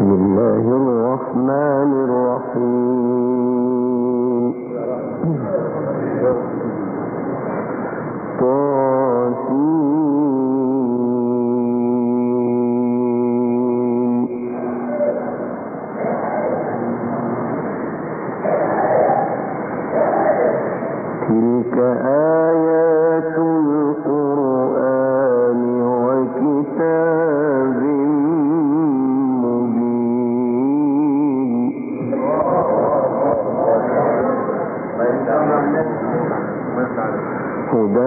الله الرحمن الرحيم تلك آيات القرآن وكتاب هدى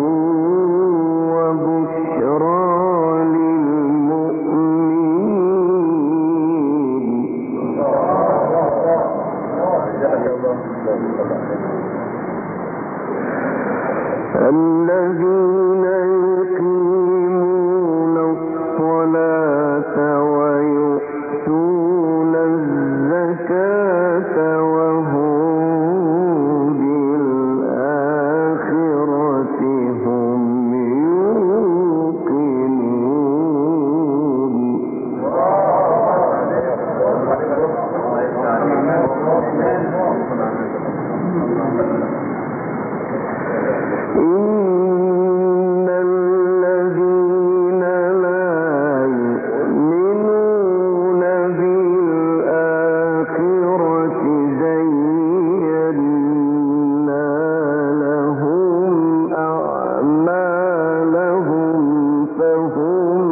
وبشرى للمؤمنين الذين يقيمون الصلاة ويؤتون الزكاة وهم إن الذين لا يؤمنون بالآخرة زينا لهم أعمالهم فهم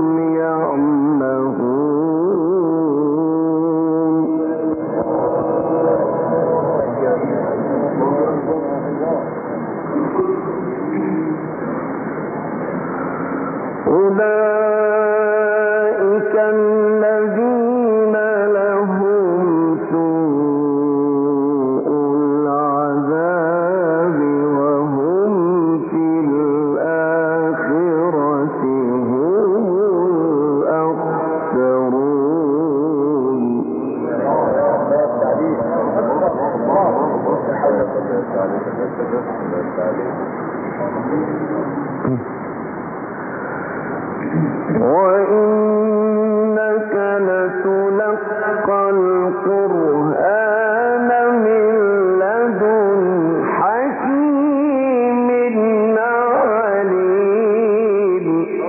أولئك الذين لهم سوء العذاب وهم في الآخرة هم الأخسرون وإنك لتلقى القرآن من لدن حكيم عليم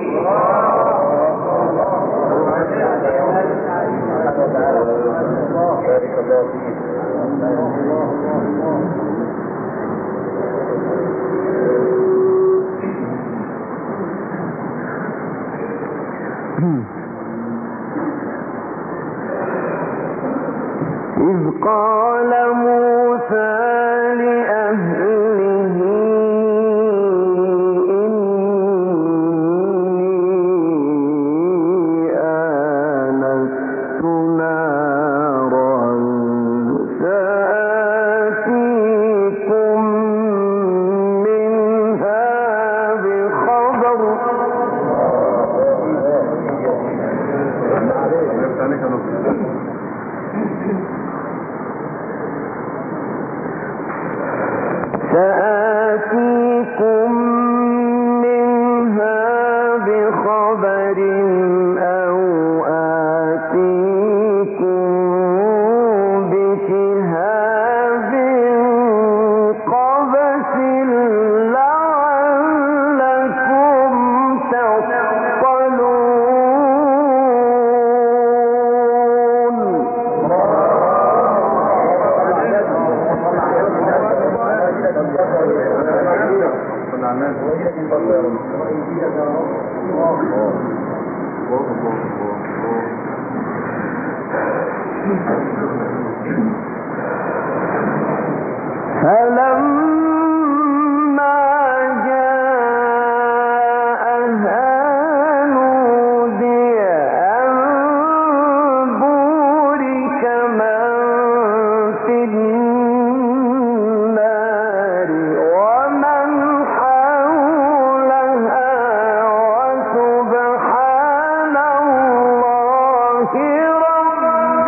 إذ قال موسى لأهله إني آنست نارا سآتيكم منها بخبر سآتيكم منها بخبر أو آتيكم بشهاب قبس لعلكم تصطلون فلما جاءها نودي أن بورك من في النار ومن حولها وسبحان الله رب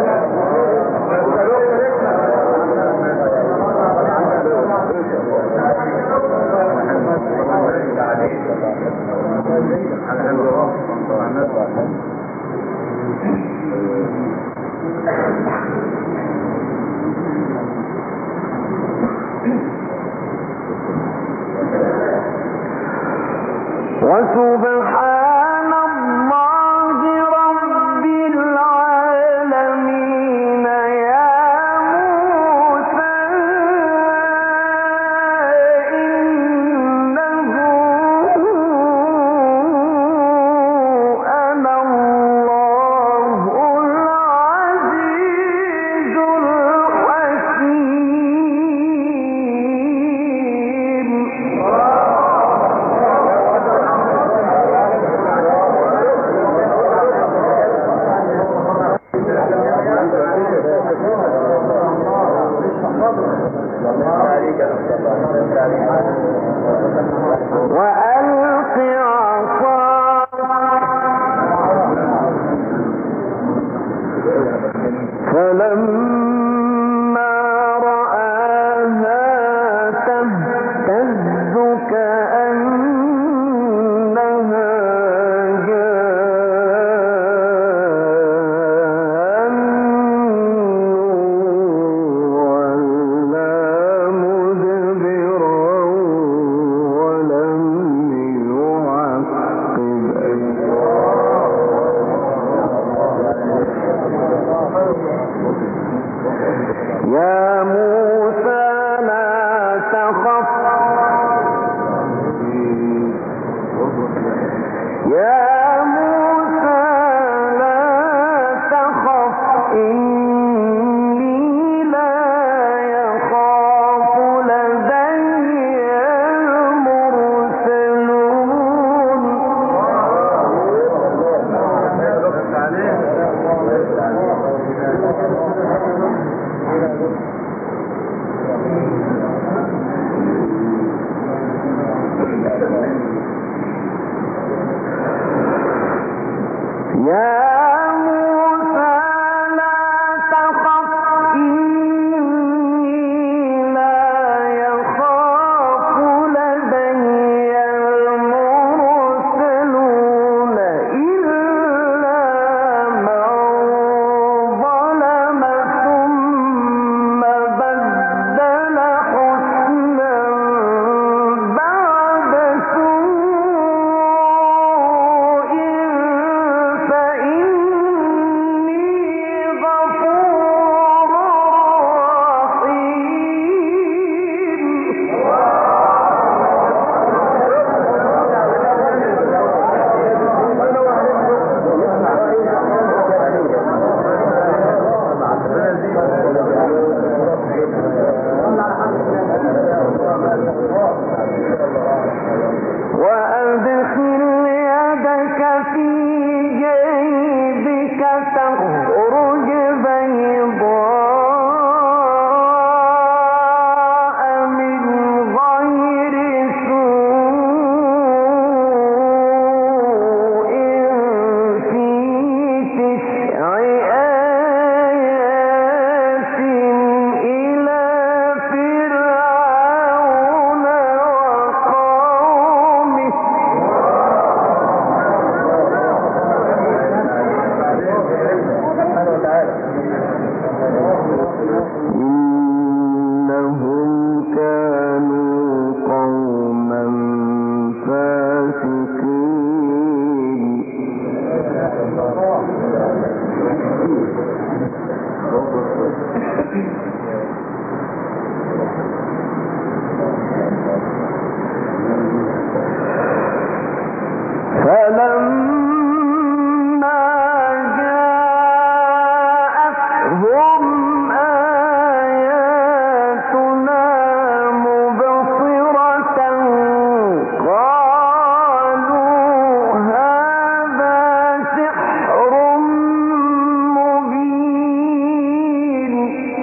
العالمين وسبحان الله رب العالمين يا موسى إنه أنا الله العزيز الحكيم. وألق عصاك فلما رآها تهتز كأنها جان ولا مدبرا ولم يعقب يا موسى لا تخف يا موسى لا تخف إني لا يخاف لدي المرسلون. يا موسى لا تخف إني لا يخاف لدي المرسلون إلا من ظلم ثم بدل حسنا بعد سوء فإني غفور وأدخل يدك في جيبك تخرج بيضاء من غير سوء في 9 آيات إلى فرعون وقومه إنهم كانوا قوما فاسقين. فلما جاءتهم آياتنا مبصرة قالوا هذا سحر مبين.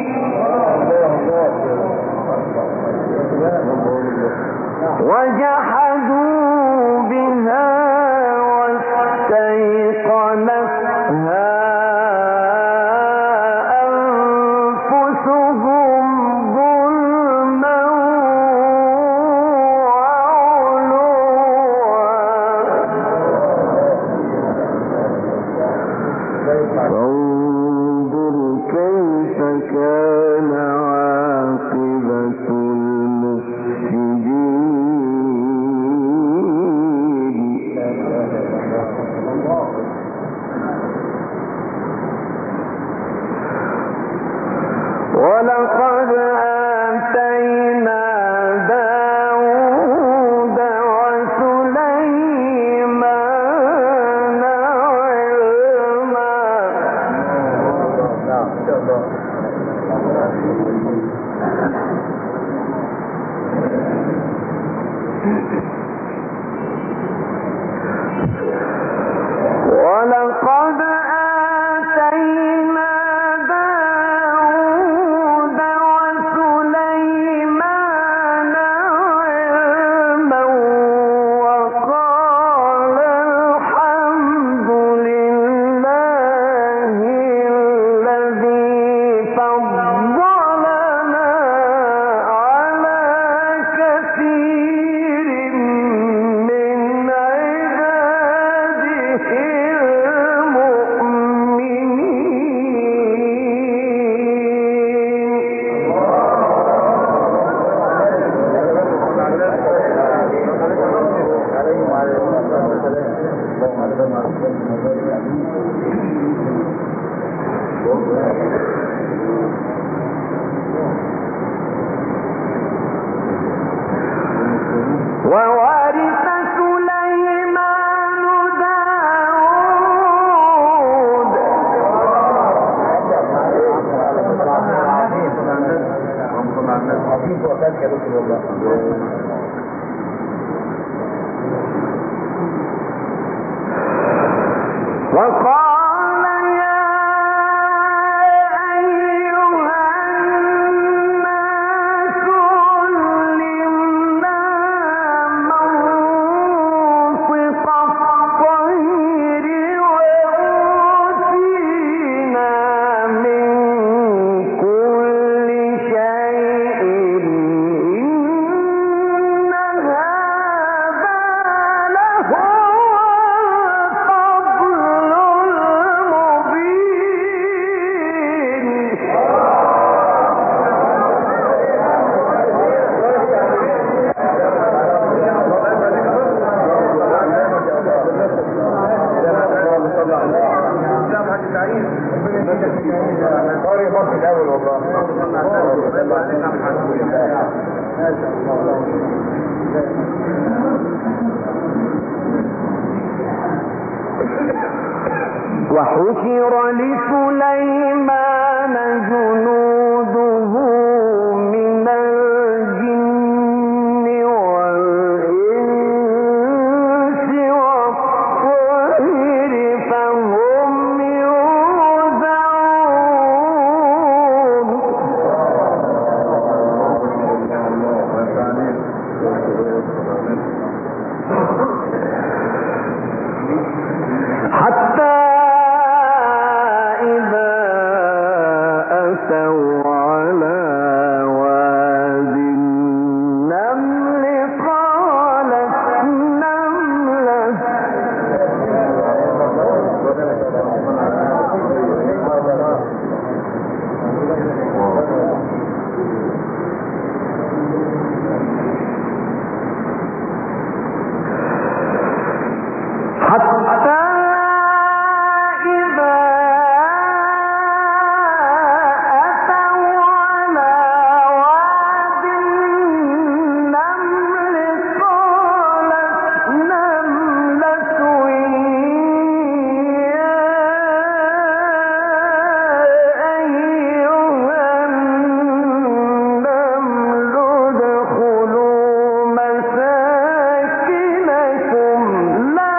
وجحدوا بها واستيقنتها أنفسهم ظلما وعلوا فانظر كيف كان عاقبة المفسدين. وورث سليمان داود وقال يا أيها الناس علمنا منطق الطير وأوتينا من كل شيء إن هذا لهو الفضل المبين. وحشر لسليمان جنوده من الجن والإنس والطير فهم يوزعون. حتى إذا أتوا على وادي النمل قالت نملة حتى إذا أتوا على وادي النمل قالت نملة يا أيها النمل ادخلوا مساكنكم لا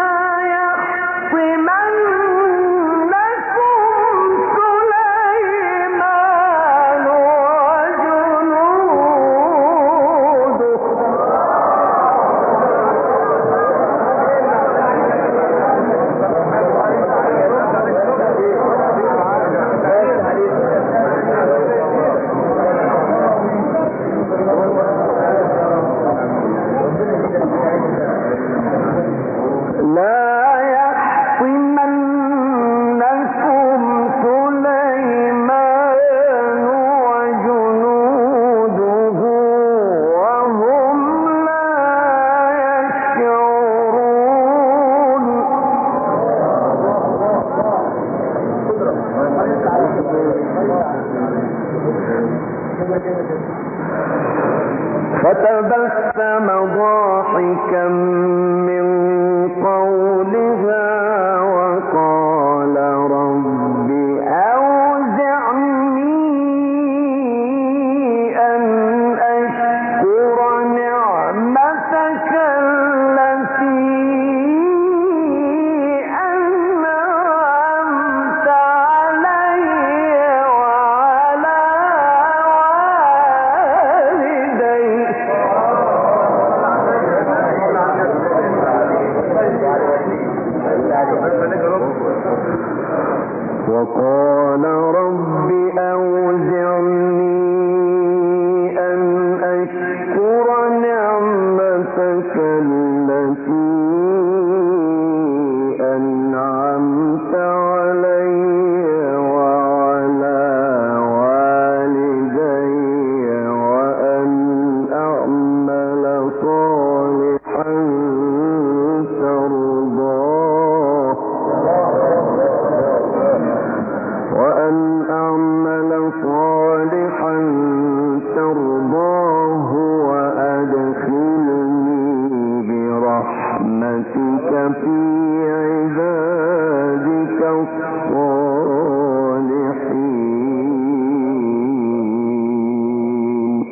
يحطمنكم سليمان وجنوده وهم لا يشعرون. فتبسم ضاحكا من قولها وقال رب أوزعني أن أشكر نعمتك التي أنعمت علي وعلى والدي. وقال رب أوزعني أن أشكر نعمتك التي أنعمت علي وعلى والدي وأن أعمل صالحا ترضاه في عبادك الصالحين.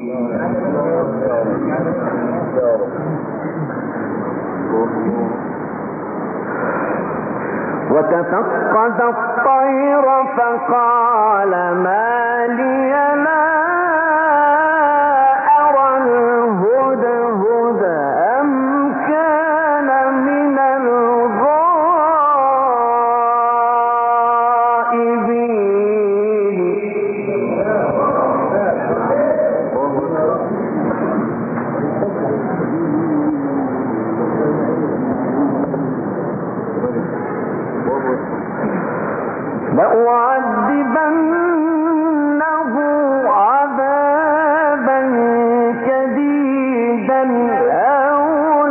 وتفقد الطير فقال ما لي لا أرى الهدهد أم كان من الغائبين. لأعذبنه عذابا شديدا أو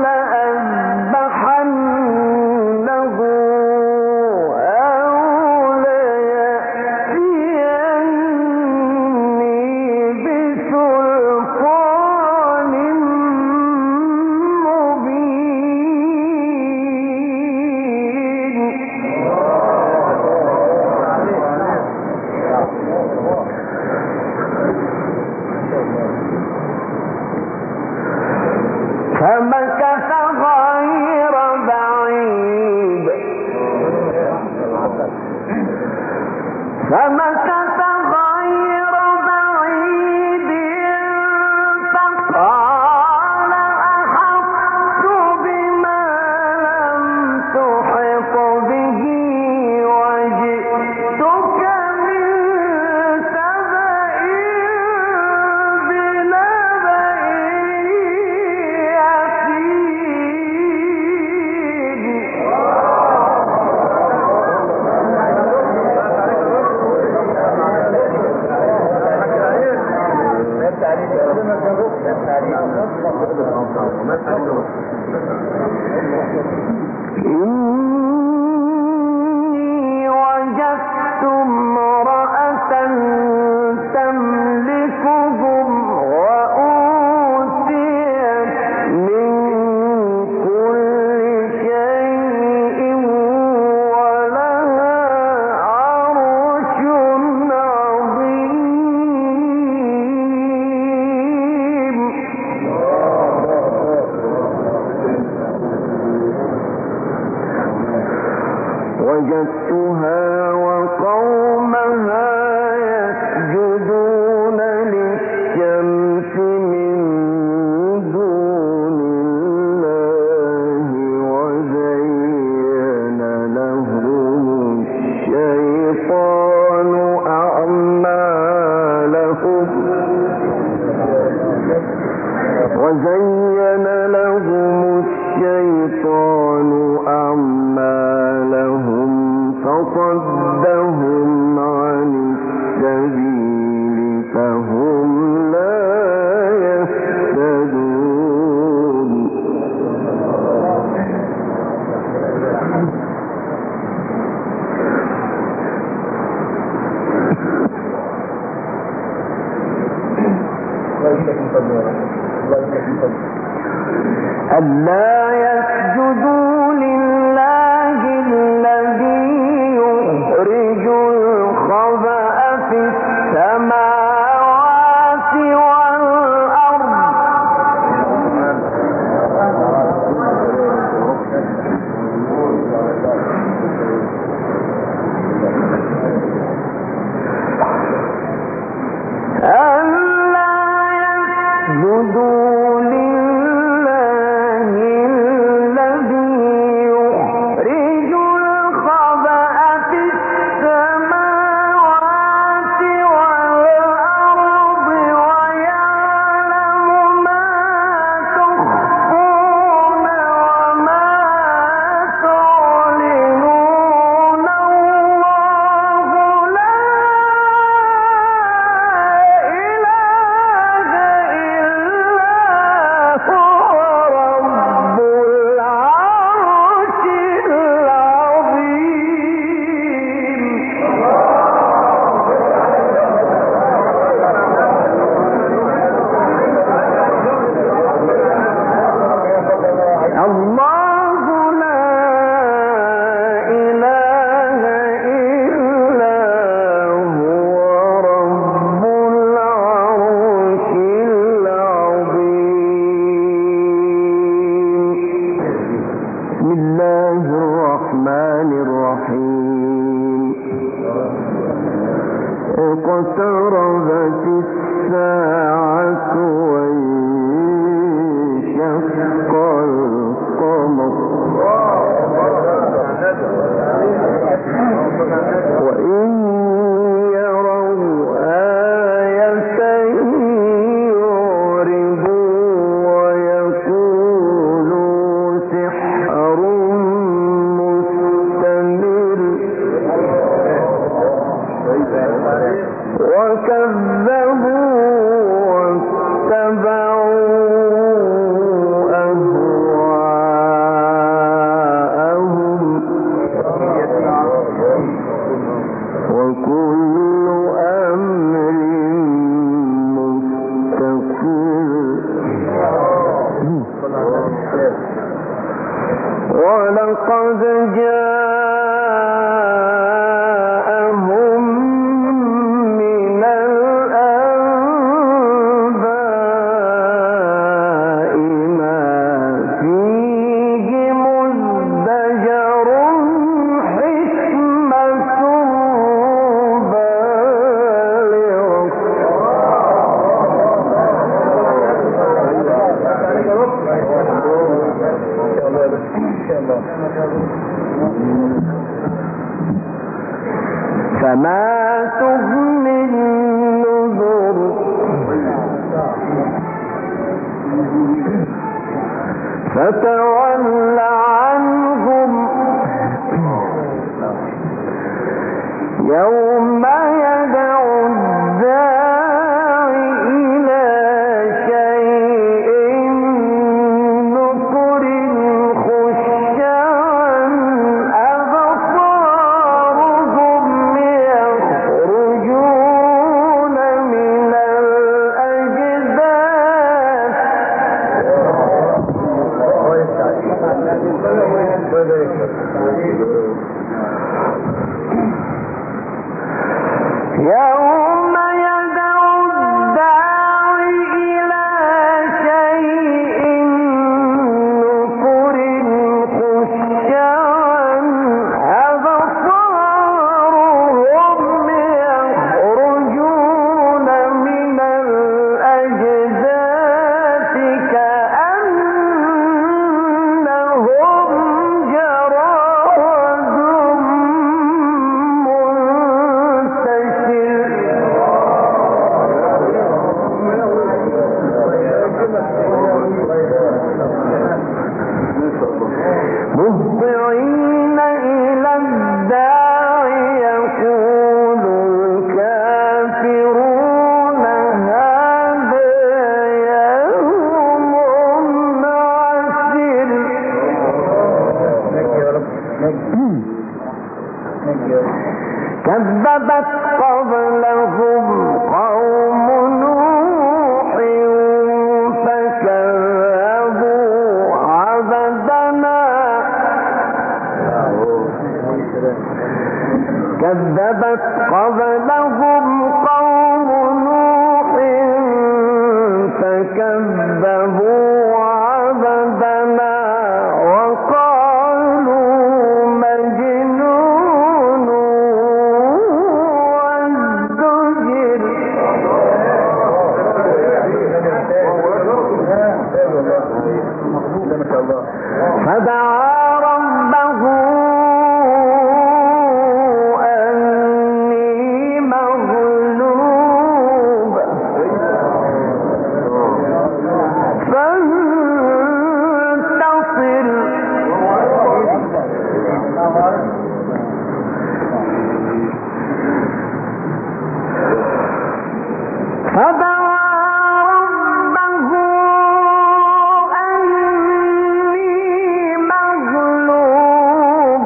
لأذبحنه أو ليأتيني بسلطان مبين. فمكث غير بعيد فقال أحطت بما لم تحط به وجئتك من سبأ بنبأ إني وجدت امرأة تملكهم وأوتيت من كل شيء ولها عرش عظيم. وجدتها وقومها يسجدون للشمس من دون الله وزين لهم الشيطان أعمالهم فصدهم عن السبيل فهم لا يهتدون. ألا يسجدوا لله الذي يخرج الخبأ في السماوات والأرض ألا يسجدوا لله الذي يخرج الخبأ في السماوات والأرض ويعلم ما تخفون وما تعلنون. الله لا إله إلا هو رب العرش العظيم. الله لا اقتربت الساعة وانشق القمر وإن يروا آية يعرضوا ويقولوا سحر مستمر وكذبوا واتبعوا أهواءهم وكل أمر مستقر ولقد جاءهم من الأنباء ما فيه مزدجر حكمة فما تغني النذر فتول عنهم يوم يدعو الداعي إلى شيء نكر خش عن أبصارهم يخرجون من الأجداث يوم يدعو الداعي إلى شيء نكر خش عن أبصارهم يخرجون من الأجداث كأنهم جراد منتشر مهطعين إلى الداعي يقول الكافرون هذا يوم عسر كذبت قبلهم قوم نوح فكذبوا عبدنا كذبت قبلهم قوم نوح فكذبوا عبدنا وقالوا مجنون وازدجر فدعا ربه أني مغلوب فانتصر فدعا ربه أني مغلوب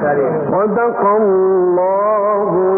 صدق الله